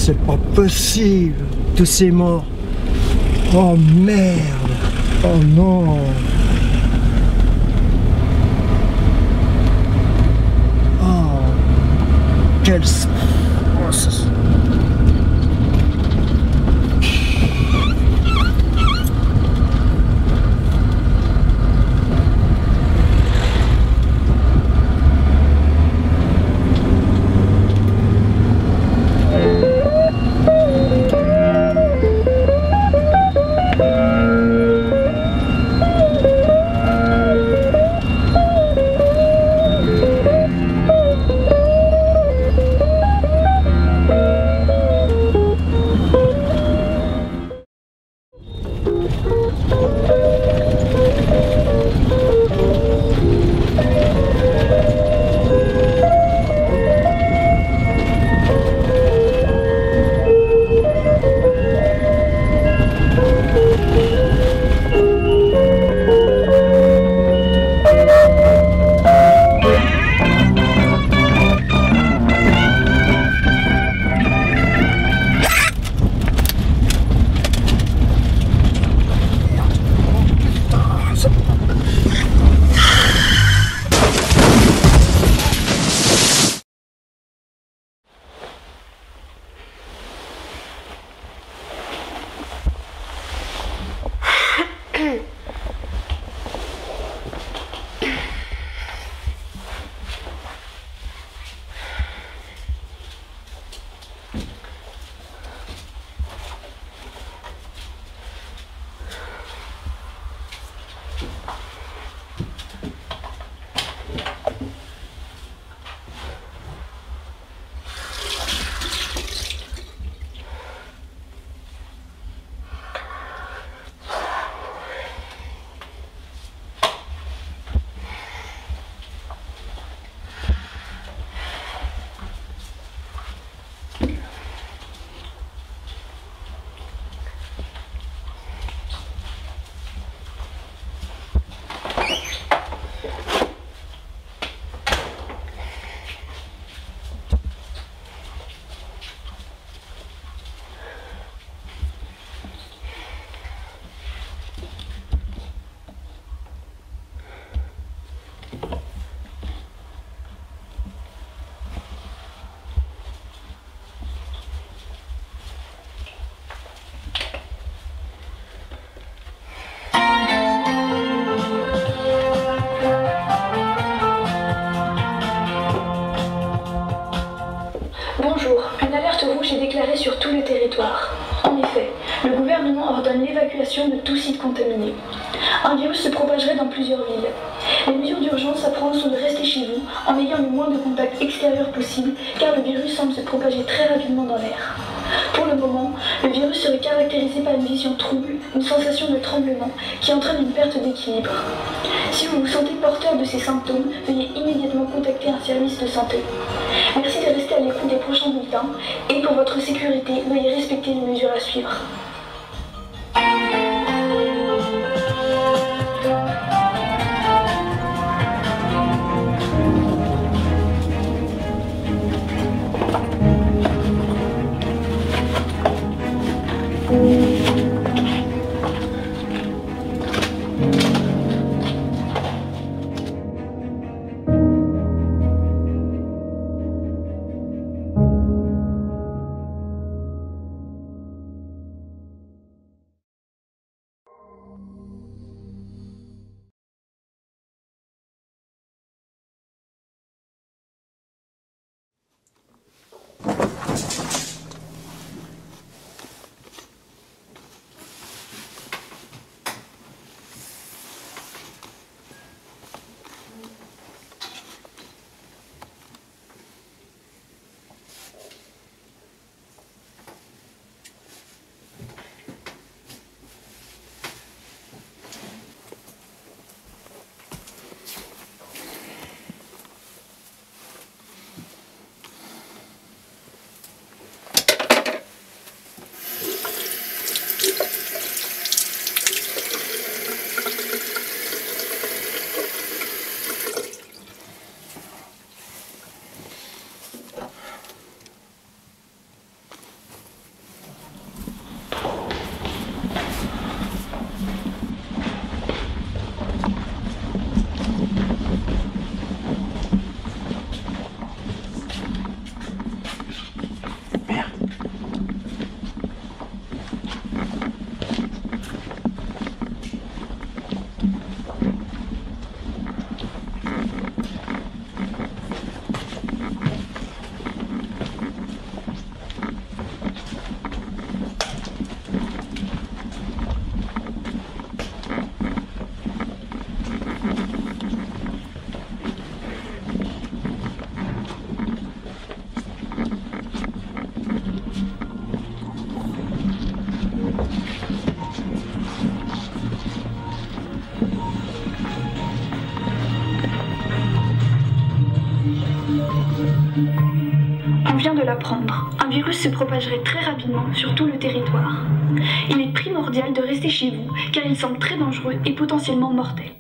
c'est pas possible. Tous ces morts. Oh merde. Oh non. Oh. Quel... Oh, ça... Bonjour, une alerte rouge est déclarée sur tout le territoire. En effet, le gouvernement ordonne l'évacuation de tout site contaminé. Un virus se propagerait dans plusieurs villes. Les mesures d'urgence à prendre sont de rester chez vous en ayant le moins de contacts extérieurs possible car le virus semble se propager très rapidement dans l'air. Pour le moment, le virus serait caractérisé par une vision trouble, une sensation de tremblement qui entraîne une perte d'équilibre. Si vous vous sentez porteur de ces symptômes, veuillez immédiatement contacter un service de santé. Merci de rester à l'écoute des prochains bulletins et pour votre sécurité, veuillez respecter les mesures à suivre. prendre. Un virus se propagerait très rapidement sur tout le territoire. Il est primordial de rester chez vous, car il semble très dangereux et potentiellement mortel.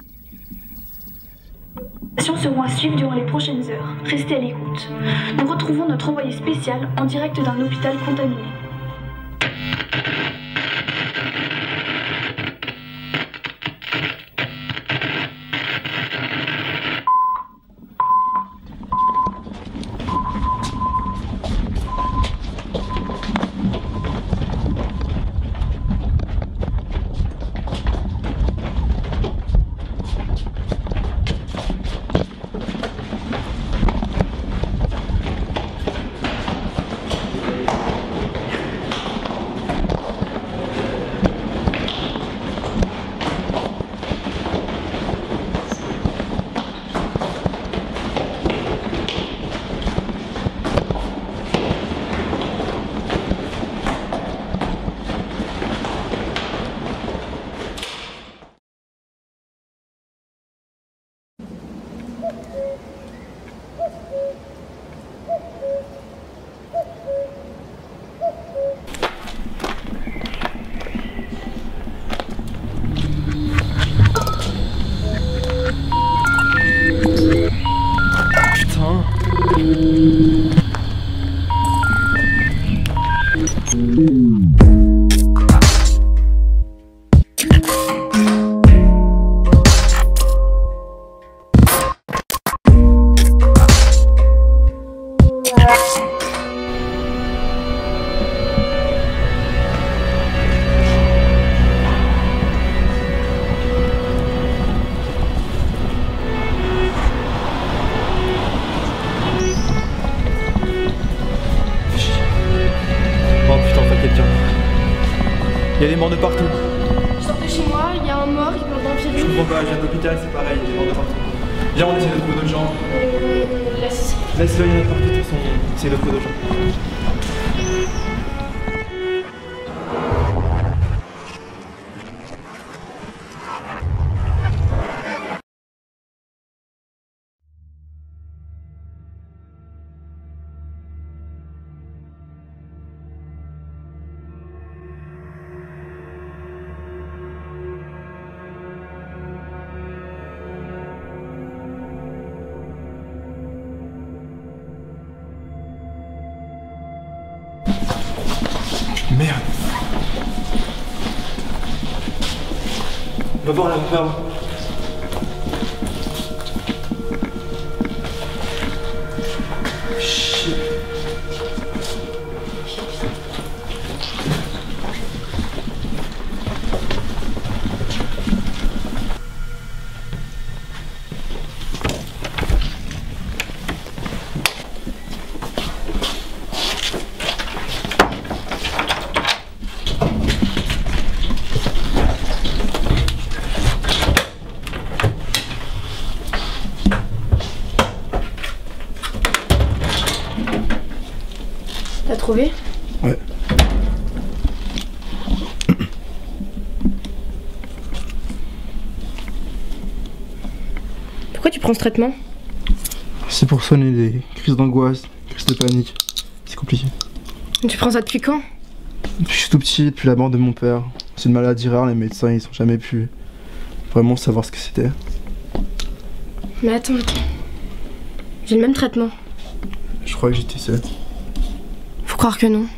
Les actions seront à suivre durant les prochaines heures. Restez à l'écoute. Nous retrouvons notre envoyé spécial en direct d'un hôpital contaminé. Il y a des morts de partout. Je sors de chez moi, il y a un mort, il parle d'un virus. Je comprends pas, je viens de l'hôpital, c'est pareil, il y a des morts de partout. Viens, on essaie de trouver d'autres gens. Laisse-le, il y en a partout, de toute façon, on essaie de trouver d'autres gens. Merde. Va voir là, va voir. Shit. T'as trouvé? Ouais. Pourquoi tu prends ce traitement? C'est pour soigner des crises d'angoisse, crises de panique. C'est compliqué. Tu prends ça depuis quand? Depuis que je suis tout petit, depuis la mort de mon père. C'est une maladie rare, les médecins ils ont jamais pu vraiment savoir ce que c'était. Mais attends. J'ai le même traitement. Je crois que j'étais seul. Faut croire que non.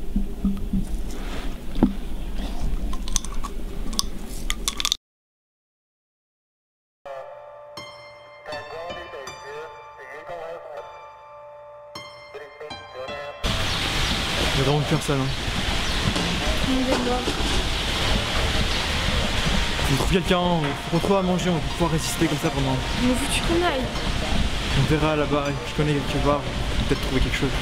J'ai vraiment faire ça là. Faut trouver quelqu'un, faut retrouver à manger, on va pouvoir résister comme ça pendant. Mais où veux-tu qu'on aille? On verra là-bas, je connais quelque part, peut-être trouver quelque chose.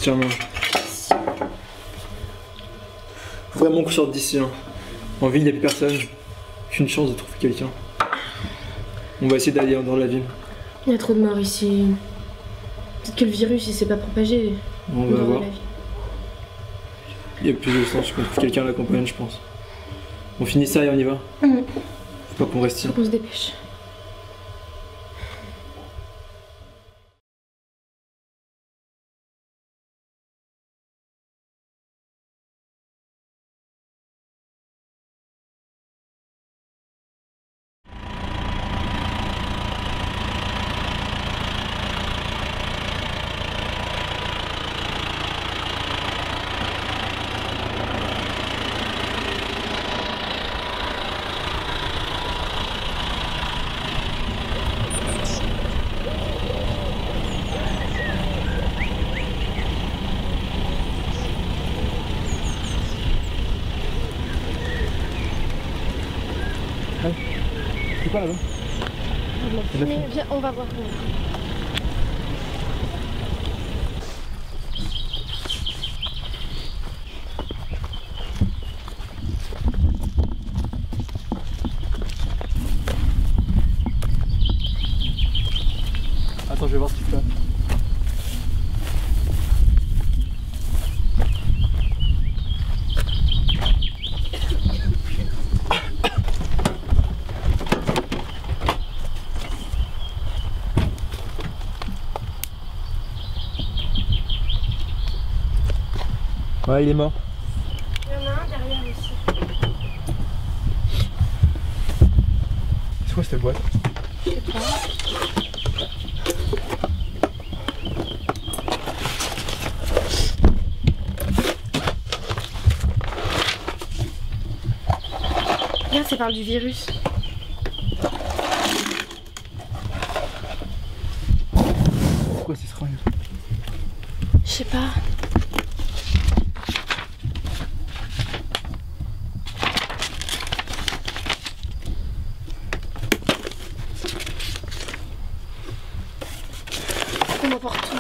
Tiens, main. Faut vraiment qu'on sorte d'ici. Hein. En ville, il n'y a plus personne. Qu'une chance de trouver quelqu'un. On va essayer d'aller dans la ville. Il y a trop de morts ici. Peut-être que le virus, il s'est pas propagé. On va dans voir. la ville. Il y a plus de chances qu'on trouve quelqu'un à la campagne, je pense. On finit ça et on y va. Faut pas qu'on reste ici. Faut qu'on se dépêche. C'est quoi là-bas? Viens, on va voir. Attends, je vais voir ce qu'il fait. Ouais, il est mort. Il y en a un derrière aussi. C'est quoi cette boîte? Je sais pas. Regarde, ça parle du virus. Pourquoi c'est seringue? Je sais pas. On emporte tout.